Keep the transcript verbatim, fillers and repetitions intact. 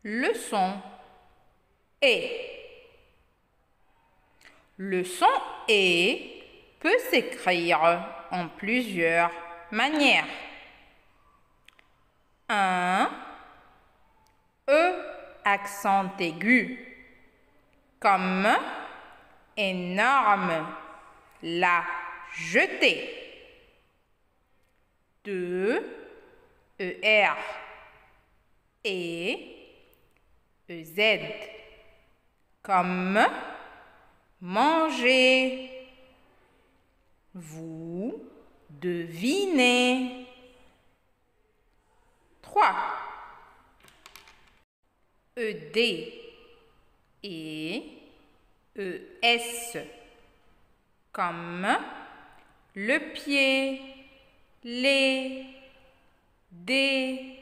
le son E. Le son E peut s'écrire en plusieurs manières. Un E accent aigu, comme énorme, la jetée. Deux E R et E Z, comme manger. Vous devinez. Trois E D et E S, comme le pied, les, des,